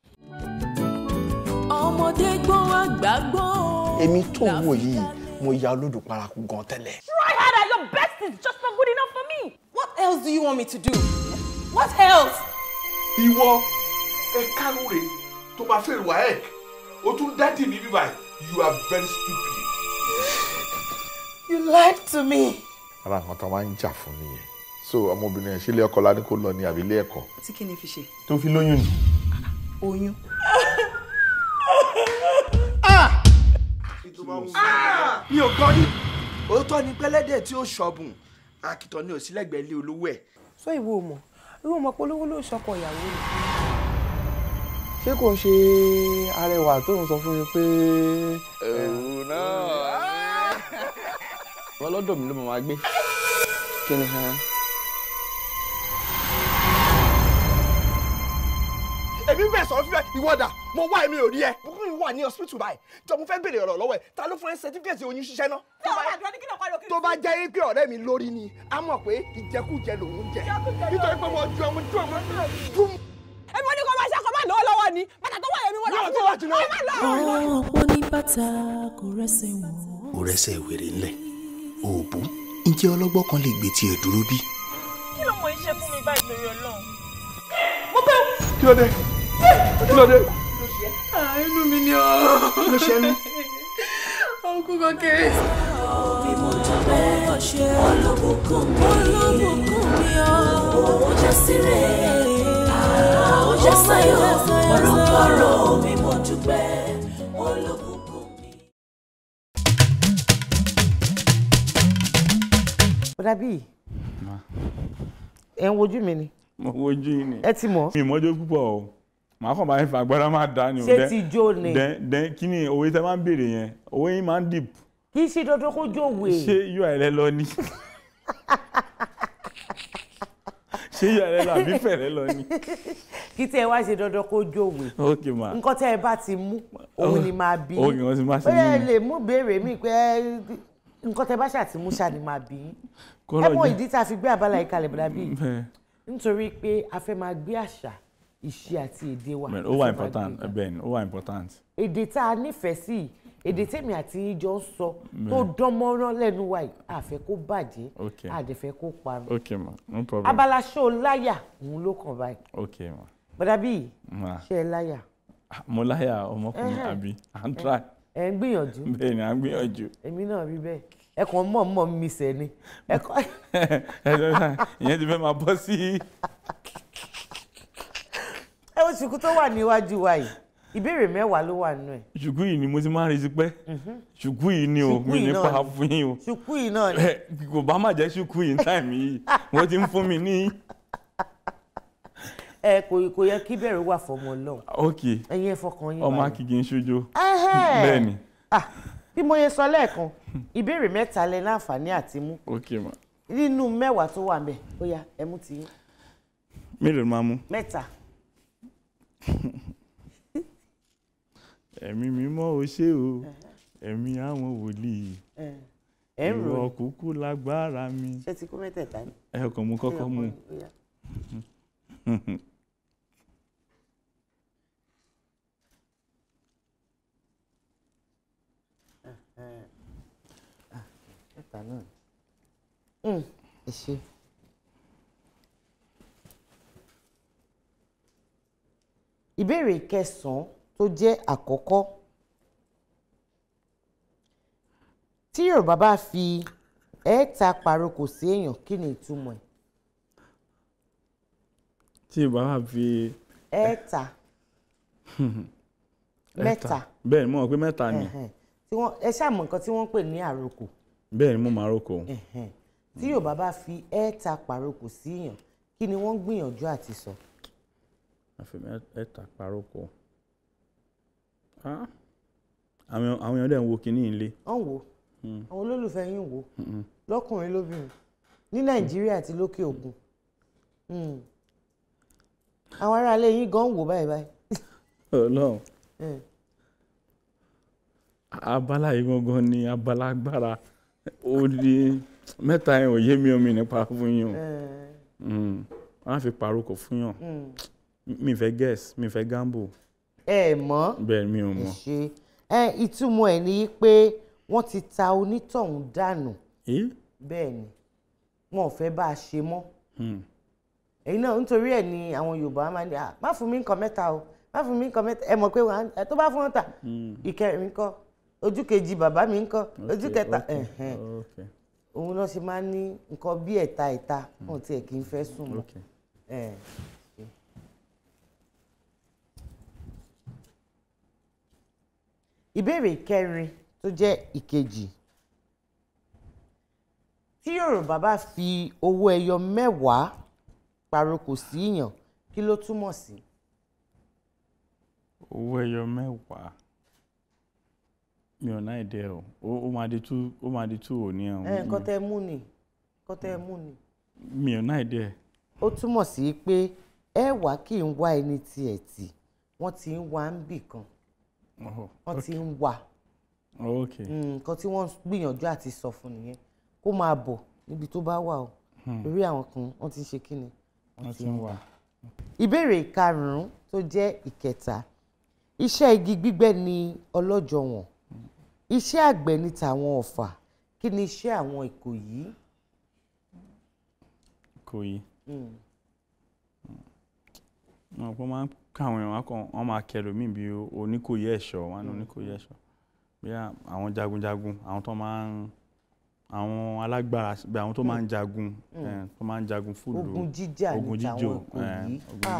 [SPEAKER 6] ọmọdé gbọ́n àgbà gbọ́n.
[SPEAKER 2] èmi tó ń wò yìí mo ya olódò paraku gan tẹ́lẹ̀.
[SPEAKER 11] Try harder, your best is just not good enough for me.
[SPEAKER 12] What else do you want me to do? What else?
[SPEAKER 3] ìwọ ẹ kárò rè tó máa fẹ́ WAEC o tún dádì mi bíbá you are very stupid.
[SPEAKER 12] You lied to me.
[SPEAKER 13] ara nǹkan tó máa ń jà fún nìyẹn so ọmọbìnrin ẹ̀ ṣe ilé ọkọ ládé kó lọ ní àbí ilé ẹ̀kọ́.
[SPEAKER 12] tí kí ni fi ṣe.
[SPEAKER 13] tó fi lóyún ni.
[SPEAKER 12] oyún.
[SPEAKER 2] mi ò gbọ́ ní. òótọ́ ni pẹ́lẹ́dẹ̀ tí ó ṣọ́bùn àkìtàn ni òsínlẹ̀gbẹ̀ẹ́ ilé olówó ẹ̀.
[SPEAKER 12] sọ ìwọ mọ̀ ìwọ mọ̀ pé olówó ló ṣọkọ ìyàwó rẹ̀.
[SPEAKER 13] ṣé kò ń ṣe arẹwà tó ń sọ fún mi pé.
[SPEAKER 2] òun náà. wọ́n lọ́dọ̀ mi ló máa gbé. kí ni hàn.
[SPEAKER 14] èmi bẹ̀ sọ fún ẹ ìwọ́dà mo wá èmi ò rí ẹ mo kún mi wà ní hospital báyìí jọ mo fẹ́ béèrè ọ̀rọ̀ lọ́wọ́ ẹ ta ló fún ẹ certificate oyún ṣiṣẹ́ náà. tó bá jẹ́ pé ọ̀rẹ́ mi lórí ni a mọ̀ pé ìjẹkújẹ lòun jẹ nítorí pé mo ju ọmọ dùn.
[SPEAKER 11] èmi ò ní kó máa ṣe àkọ́bá lọ́wọ́lọ́wọ́ ni bàtà tó wà èmi wọ́n lọ́wọ́ tó wà
[SPEAKER 6] ọ̀pọ̀ ní bàtà kò rẹ́sẹ̀ wọ̀.
[SPEAKER 15] kò rẹ́sẹ̀ wèrè ńlẹ̀ òòbù ǹjẹ́ ọlọ́gbọ́n kan lè gbé tiẹ̀ dúró bí.
[SPEAKER 11] kí ló mọ iṣẹ́ fún mi báyìí lórí Ọlọ́run. mo bẹ̀ wò.
[SPEAKER 3] kí ló dé kí ló dé.
[SPEAKER 12] inú mi ni ọ́.
[SPEAKER 14] kí ló ṣe mí.
[SPEAKER 12] ọkùnrin kan kéré.
[SPEAKER 6] bí mo tún bẹ́ẹ̀ ṣe olóbùkún mi ọ́ ó jẹ́ síre ó jẹ́ sáyọ̀ ọ̀rọ̀kọ̀rọ̀ bí mo tún bẹ́ẹ̀ olóbùkún mi.
[SPEAKER 7] bọ̀dà bíi ẹ̀ ń wojú mi ni.
[SPEAKER 8] mo wojú yín ni.
[SPEAKER 7] ẹ ti mọ̀.
[SPEAKER 8] mi mọ́jọ́ púpọ̀ o màá kàn máa ń fa agbára máa dá ni o.
[SPEAKER 7] ṣé ti jó ni.
[SPEAKER 8] dẹ́n kí ni òwe tẹ máa ń béèrè yẹn òwe yín máa ń dìp.
[SPEAKER 7] kì í ṣe dandan kó jó òwe.
[SPEAKER 8] ṣé yóò ẹ̀ lẹ́ lọ ni. ṣé yóò ẹ̀ lẹ́ lọ àbí fẹ̀rẹ̀ lọ ni.
[SPEAKER 7] kí tẹ́ ẹ wá ṣe dandan kó jó òwe.
[SPEAKER 8] ok ma.
[SPEAKER 7] nǹkan tẹ́ ẹ bá ti mú òun ni máa bí.
[SPEAKER 8] ok wọ́n ti máa ṣe mú.
[SPEAKER 7] bóyá ẹ lè mú béèrè mi pé nǹkan tẹ́ bá ṣàtìmú ṣá ni máa bí. ẹ mọ ìdí tá a fi gbé àbálà yìí kalẹ̀ bọ̀dà bíi nítorí pé a fẹ́ máa gbé àṣà ìṣe àti èdè wa.
[SPEAKER 8] ó wà important Ben ó wà important.
[SPEAKER 7] èdè tá a nífẹ̀ẹ́ sí èdè tèmi àti ìjọ ń sọ tó dán mọ́rán lẹ́nu wa yìí a fẹ́ kó bàjẹ́ a dẹ̀ fẹ́ kó parun.
[SPEAKER 8] ok ma no problem.
[SPEAKER 7] abala ṣó láyà òun ló kàn báyìí.
[SPEAKER 8] ok ma.
[SPEAKER 7] bọ́dà bíi ṣé ẹ láyà.
[SPEAKER 8] mo láyà ọmọkùnrin àbí à ń try.
[SPEAKER 7] ẹ ń gbìyànjú.
[SPEAKER 8] bẹ́ẹ̀ ni à ń gbìyànjú.
[SPEAKER 7] èmi náà rí bẹ́ẹ̀ ẹ kàn mọ̀ mi sẹ́ ni.
[SPEAKER 8] ìyẹn ti fẹ́ máa bọ́ sí.
[SPEAKER 7] ẹ wo ṣùkú tó wà níwájú wa yìí ìbéèrè 10 ló wà nínú ẹ̀.
[SPEAKER 8] ṣùkú yìí ni mo ti máa ń retí pẹ́ ṣùkú yìí ni o mi nípa fún yín o.
[SPEAKER 7] ṣùkú yìí náà ni.
[SPEAKER 8] kò bá má jẹ́ ṣùkú yìí táìmì yìí wọ́n ti ń fún mi ní.
[SPEAKER 7] ẹ kò yẹ kí bẹ̀rù wà fọmọ Ọlọ́run.
[SPEAKER 8] ok
[SPEAKER 7] ẹ̀yin ẹ fọkàn yín.
[SPEAKER 8] ọmọ akíkí ń ṣojo. bẹ́ẹ̀ ni.
[SPEAKER 7] bí mo yẹ sọ lẹ́ẹ̀kan ìbéèrè 3 lẹ láǹfààní àti mú.
[SPEAKER 8] ok ma.
[SPEAKER 7] nínú 10 tó wà ńbẹ̀ ó yá ẹ mú ti yín.
[SPEAKER 8] mélòó máa mú.
[SPEAKER 7] 3.
[SPEAKER 8] ẹ̀mí mímọ́ o ṣé o ẹ̀mí àwọn wòlíì ìwọ kúkú lágbára mi.
[SPEAKER 7] ṣé ti kó mẹ́tẹ̀ẹ̀ta ni.
[SPEAKER 8] ẹ̀ẹ̀kan mo kọ́kọ́ mú.
[SPEAKER 7] mẹ́ta náà ẹ ṣe. ìbéèrè kẹsàn-án tó jẹ́ àkọ́kọ́ tí Yorùbá bá fi ẹ̀ẹ́ta pàrokò sí èèyàn kí ni ìtumọ̀ ẹ̀?
[SPEAKER 8] tí Yorùbá bá fi
[SPEAKER 7] ẹ̀ẹ́ta mẹ́ta
[SPEAKER 8] bẹ́ẹ̀ ni mo mọ̀ pé mẹ́ta ni
[SPEAKER 7] ẹ ṣàmọ̀ nǹkan tí wọ́n ń pè ní àrokò.
[SPEAKER 8] bẹ́ẹ̀ ni mo máa roko.
[SPEAKER 7] tí Yorùbá bá fi ẹ̀ẹ́ta pàrokò sí èèyàn kí ni wọ́n ń gbìyànjú àti sọ?
[SPEAKER 8] àfi ẹ̀ẹ́ta pàrokò. àwọn èèyàn dẹ̀ ń wo kinní ilé.
[SPEAKER 7] wọ́n wò àwọn olólùfẹ́ yín wò lọ́kùnrin lóbìnrin ní Nàìjíríà àti lókè òkun àwọn aráalé yín gan wò báyìí báyìí.
[SPEAKER 8] Ọlọ́run abala yìí gangan ni abala agbára ó di mẹ́ta yẹn ò yé mi omi nípa fún yín o wọ́n á fi pàrokò fún yàn mi fẹ́ guess mi fẹ́ gamble.
[SPEAKER 7] ẹ mọ̀
[SPEAKER 8] bẹ́ẹ̀ mi ò mọ̀.
[SPEAKER 7] ìtumọ̀ ẹ̀ ni pé wọ́n ti ta onítọ̀hún dànù. bẹ́ẹ̀ ni wọn ò fẹ́ bá a ṣe mọ́. èyí náà nítorí ẹ̀ ni àwọn Yorùbá máa ní má fún mi nǹkan mẹ́ta o má fún mi nǹkan mẹ́ta ẹ mọ̀ pé tó bá fún wọn tà ìkẹrin kọ́ ojú kejì bàbá mi ńkọ́ ojú kẹta òun náà ṣe máa ń ní nǹkan bí ẹ̀ta wọn tiẹ̀ kì í fẹ́ sùn mọ́. ìbéèrè kẹrin tó jẹ́ ìkejì tí Yorùbá bá fi owó ẹyọ 10 pàrokò sí èèyàn kí ló túmọ̀ sí?
[SPEAKER 8] owó ẹyọ 10 mi ò náà ìdẹ o ó máa di tú òní ẹ̀.
[SPEAKER 7] nǹkan tẹ́ mú ni
[SPEAKER 8] mi ò náà ìdẹ.
[SPEAKER 7] ó túmọ̀ sí pé ẹ̀wà kì í wá ẹni tiẹ̀ tì wọ́n ti ń wá ń bì kan wọ́n ti ń wà nǹkan tí wọ́n gbìyànjú àti sọ fún nìyẹn kó máa bọ̀ níbi tó bá wà o lórí àwọn kan wọ́n ti ń ṣe kí ni wọ́n ti ń wà. ìbéèrè karùn-ún tó jẹ́ ìkẹta iṣẹ́ igi gbígbẹ́ ni ọlọ́jọ̀ wọn iṣẹ́ àgbẹ̀ ni tàwọn Ọ̀fà kí ni iṣẹ́ àwọn Ìkòyí?
[SPEAKER 8] Ìkòyí wọ́n máa ń káwọn èèyàn wọ́n máa kẹlòmíì bí Oníkòyí ẹ̀ṣọ́ wọn ní Oníkòyí ẹ̀ṣọ́ bí àwọn jagunjagun àwọn tó máa ń àwọn alágbára bí àwọn tó máa ń jagun tó máa ń jagun fúlù
[SPEAKER 7] ogun jíjà ní tàwọn Ìkòyí.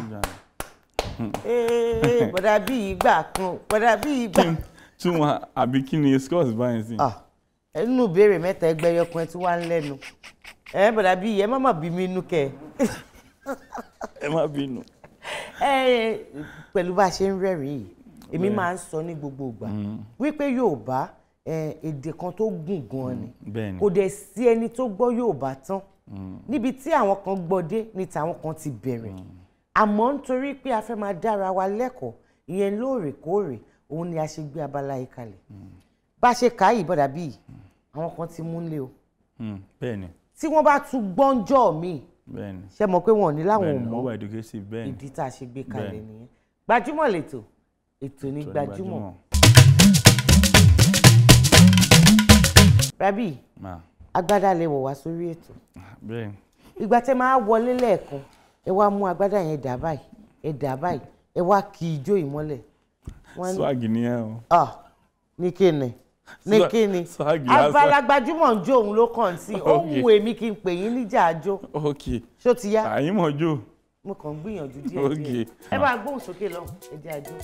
[SPEAKER 7] bọ̀dà bí ìgbà kan bọ̀dà bí ìgbà.
[SPEAKER 8] tí wọn àbí kí ni scores báyìí sí.
[SPEAKER 7] ẹnu béèrè mẹ́ta ẹgbẹ́ yọkùnrin tí wàá ń lẹ́nu bọ̀dà bí ẹ má má bí mi nú kẹ.
[SPEAKER 8] ẹ má bínú.
[SPEAKER 7] pẹ̀lú bá a ṣe ń rẹ́rìn-ín yìí èmi máa ń sọ ní gbogbo ìgbà wípé Yorùbá èdè kan tó gùn gan ni kò dẹ̀ sí ẹni tó gbọ́ Yorùbá tán níbi tí àwọn kan gbọ́ dé ni tàwọn kan ti bẹ̀rẹ̀ àmọ́ nítorí pé a fẹ́ máa dára wa lẹ́kọ̀ọ́ ìyẹn lóòrèkóòrè òun ni a ṣe gbé abala yìí kalẹ̀ bá a ṣe kà á yìí bọ́dà bíi àwọn kan ti mú lé o
[SPEAKER 8] bẹ́ẹ̀ni
[SPEAKER 7] tí wọ́n bá tún gbọ́njọ́ mi ṣe mọ̀ pé wọn ò ní láwọn ò mọ̀ ìdí tá a ṣe gbé kalẹ̀ nìyẹn Gbajúmọ̀ lẹ́tọ̀ ètò ní Gbajúmọ̀. Rabi agbádá lè wọ̀ wá sórí ètò ìgbà tẹ́ máa wọlé lẹ́ẹ̀kan ẹ wá mú agbádá yẹn dà báyìí ẹ wá kí ijó ìmọ́lẹ̀.
[SPEAKER 8] swag ni ẹ o.
[SPEAKER 7] ní kíni abala Gbajúmọ̀ ń jó òun ló kàn sí ó wù èmi kí n pè yín níjà àjò. ṣó ti yá.
[SPEAKER 8] àyìnmọ̀ jó.
[SPEAKER 7] mo kàn ń gbìyànjú díẹ̀ ẹ bá gbóhùn sókè lọ ẹ jẹ́ àjò.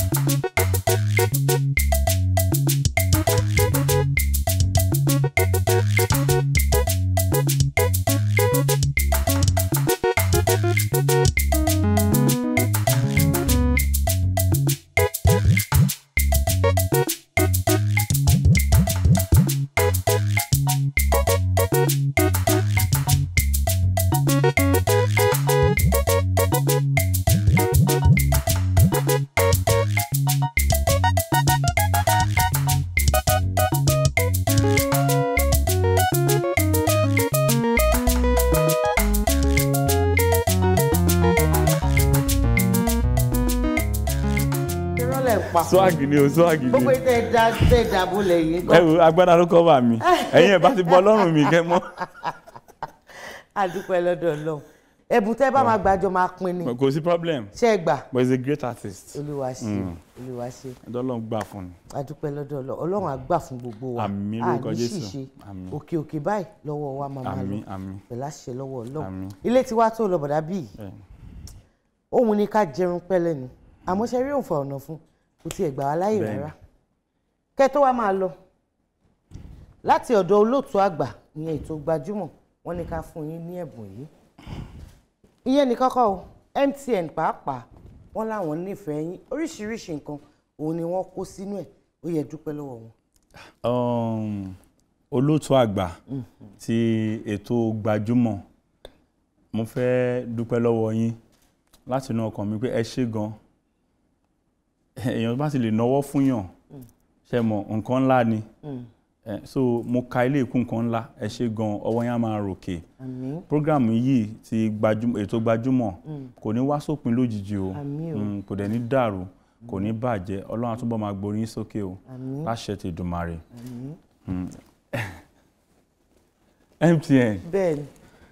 [SPEAKER 8] swag ni o swag ni.
[SPEAKER 7] gbogbo ìtẹ̀ ìdàbò lẹ́yìn.
[SPEAKER 8] ẹ wo agbára ló kọ́ bà mí ẹ̀yin ẹ̀ bá ti bọ́ lọ́rùn mi kẹ́ mọ́.
[SPEAKER 7] àdúpẹ́ lọ́dọ̀ Ọlọ́run ẹ̀bùn tẹ́ bá máa gbàjọ máa pín ni.
[SPEAKER 8] kò sí problem.
[SPEAKER 7] ṣé ẹ gbà.
[SPEAKER 8] but he's a great artist.
[SPEAKER 7] Olúwa ṣe Olúwa ṣe.
[SPEAKER 8] Ọlọ́run gbà fún ni.
[SPEAKER 7] àdúpẹ́ lọ́dọ̀ Ọlọ́run Ọlọ́run á gbà fún gbogbo wa.
[SPEAKER 8] àmín lórúkọ Jésù.
[SPEAKER 7] àní ṣìṣe òkè òkè báyìí lọ́wọ́ wa máa máa lọ.
[SPEAKER 8] àmín
[SPEAKER 7] pẹ̀lú àṣẹ lọ́wọ́ Ọlọ́run. ilé tiwa tó lọ bọ̀dá bíi òun ni ká jẹun pẹ́lẹ́ ni àmọ́ ṣe rí òǹfà ọ̀nà fún kò tiẹ̀ gbà wá láyè rárá. kẹ́ tó wá máa lọ láti ọ̀dọ̀ olóòtú àgbà ìyẹn ètò gbajúmọ̀ wọ́n ní ká fún yín ní ẹ̀bùn yìí. ìyẹn ní kọ́kọ́ o MTN pàápàá wọ́n láwọn nífẹ̀ẹ́ yín oríṣiríṣi nǹkan òun ni wọ́n kó sínú ẹ̀ ó yẹ dúpẹ́ lọ́wọ́ wọn.
[SPEAKER 8] olóòtú àgbà ti ètò gbajúmọ̀ mo fẹ́ dúpẹ́ lọ́wọ́ yín láti inú ọkàn mi pé ẹ ṣé gan èèyàn bá sì lè náwó fún yàn ṣe mọ̀ nǹkan ńlá ni so mo ka ilé ìkún nǹkan ńlá ẹ ṣé gan ọwọ́ yẹn á máa ròkè program yìí ti ètò gbajúmọ̀ kò ní wá sópin lójijì o kò dẹ̀ ní dàrú kò ní bàjẹ́ Ọlọ́run á túbọ̀ máa gborí sókè o láṣẹ ti Èdùmàrè. MTN.
[SPEAKER 7] bẹ́ẹ̀ni.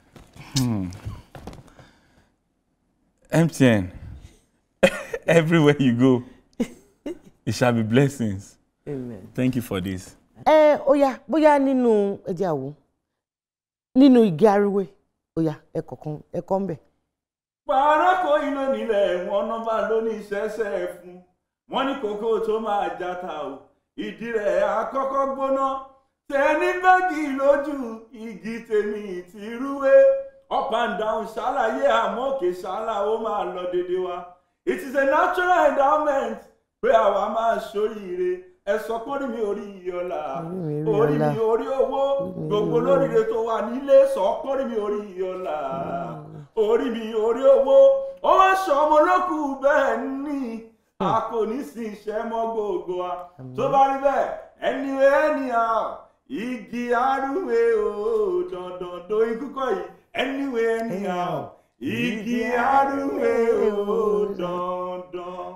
[SPEAKER 8] MTN. Everywhere you go, it shall be blessings.
[SPEAKER 7] Amen.
[SPEAKER 8] Thank you for this.
[SPEAKER 7] Ó yá bóyá nínú ẹjẹ àwo nínú igi ariwe ó yá ẹ̀kọ́ ń bẹ̀.
[SPEAKER 8] Pàrákò iná nílẹ̀ wọn nọ́mbà lónìí ṣẹ́ṣẹ́ fún wọn ní kókó tó máa jata o ìdí rẹ̀ àkọ́kọ́ gbóná tẹni bẹ́ẹ̀gì lójú igi tèmi ti rúwé up and down ṣàlàyé àmọ́ kè ṣàlà ó máa lọ dédé wa. It is a natural endowment pé àwa máa ṣoríire ẹ sọ pé orí mi orí ìyọlá orí mi orí owó gbogbo lóríire tó wà nílé sọ pé orí mi orí ìyọlá orí mi orí owó ó wá sọ ọmọ lókù bẹ́ẹ̀ ni a kò ní sí iṣẹ́ mọ́ gbogbo wa tó bá rí bẹ́ẹ̀ anyway anyhow igi arúwe o dandan tó ikú kọ́ yìí anyway anyhow. Igi arúwe o dandan.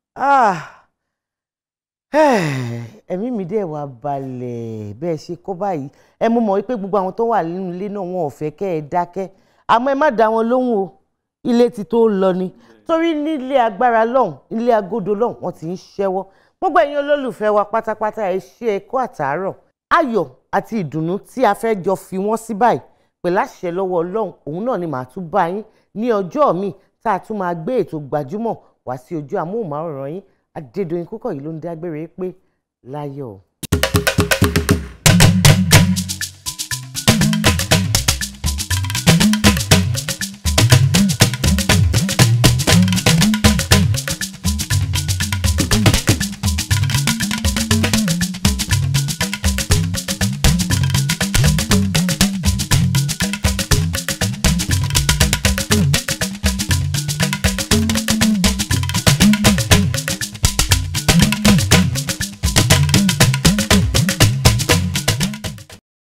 [SPEAKER 7] Ẹ̀mí mi dẹ̀ wá balẹ̀ bẹ́ẹ̀ ṣe kọ́ báyìí ẹ mú mọ̀ wípé gbogbo àwọn tó wà nínú ilé náà wọn ò fẹ́ kẹ́ ẹ dákẹ́ àmọ́ ẹ má dá wọn lóhùn o ilé ti tó lọ ni torí nílé agbára lọ́hùn ilé agodo lọ́hùn wọ́n ti ń ṣẹ́wọ́ gbogbo ẹ̀yin olólùfẹ́ wa pátápátá ẹ ṣe ẹ kú àtàárọ̀ ayọ̀ àti ìdùnnú tí a fẹ́ jọ fi wọ́n sí báyìí pẹ̀lú àṣẹ lọ́wọ́ Ọlọ́run òun náà ni màá tún bá yín ní ọjọ́ mi tá a tún máa gbé ètò gbajúmọ̀ wá sí ojú amóhùnmáwòrán yín Adédoyin Kúkọ̀yí ló ń dágbére pé láyọ̀.